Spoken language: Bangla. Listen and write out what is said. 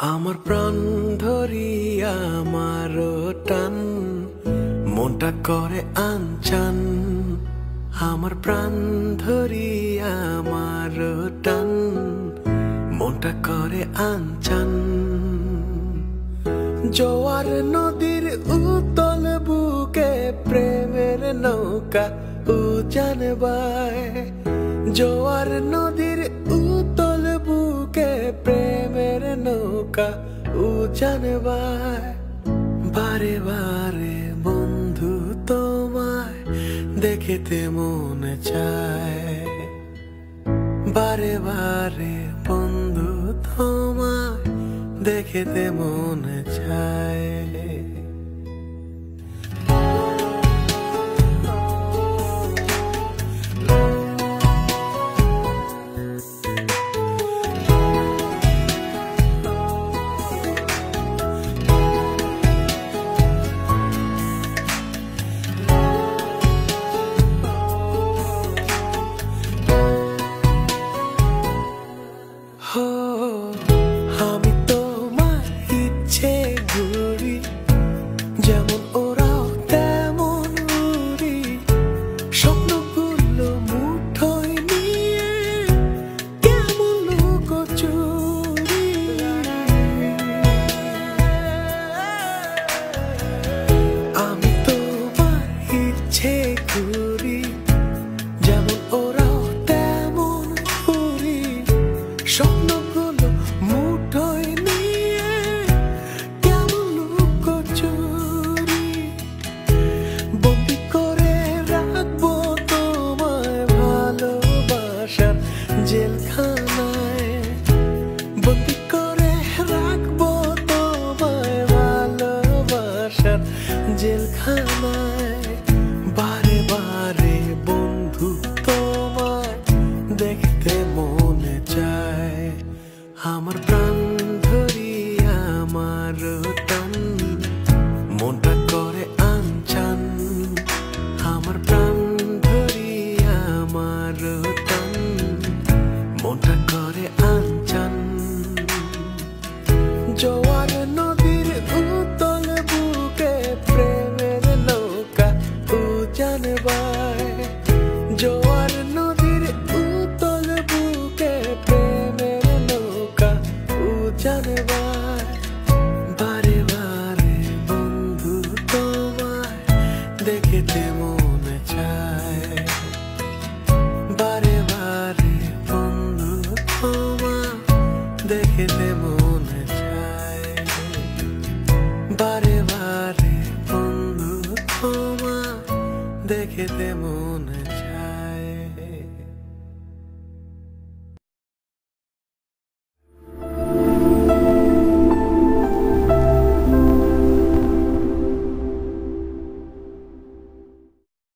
আমার প্রাণ ধরিয়া আমার টান মনটা করে আনচান। আমার প্রাণ ধরিয়া আমার টান মনটা করে আনচান। জোয়ার নদীর উতল বুকে প্রেমের নৌকা উজান বায়। জোয়ার নদীর উতল বুকে প্রেমের নৌকা উজান বায়। বারে বারে বন্ধু তোমায় দেখিতে মনে চায়। বারে বারে বন্ধু তোমায় দেখিতে মনে চায়। আমি তোমার ইচ্ছে ঘুরি, যেমন ওরাও তেমন উড়ি। স্বপ্নগুলো মুঠোয় নিয়ে কেমন লুকোচুরি। আমি তোমার ইচ্ছে ঘুরি, যেমন ওরাও তেমন উড়ি। স্বপ্নগুলো মুঠোয় নিয়ে কেমন লুকোচুরি। বন্দি করে রাখবো তোমায় ভালোবাসার জেলখানায়। বন্দি করে রাখবো তোমায় ভালোবাসার জেলখানায়। বারে বারে বন্ধু তোমায় দেখতে মনে চায়। আমার প্রাণ ধরিয়া আমার টান মনটা করে আনচান। আমার প্রাণ ধরিয়া আমার টান মনটা করে আনচান। জোয়ার নদীর উতল বুকে প্রেমের নৌকা উজান বায়। জোয়ার নদীর উতল বুকে প্রেমের নৌকা উজান বায়। বারে বারে বন্ধু তোমায় দেখিতে মনে চায়। বারে বারে বন্ধু তোমায় দেখিতে মনে চায়। বারে বারে বন্ধু তোমায় দেখিতে মনে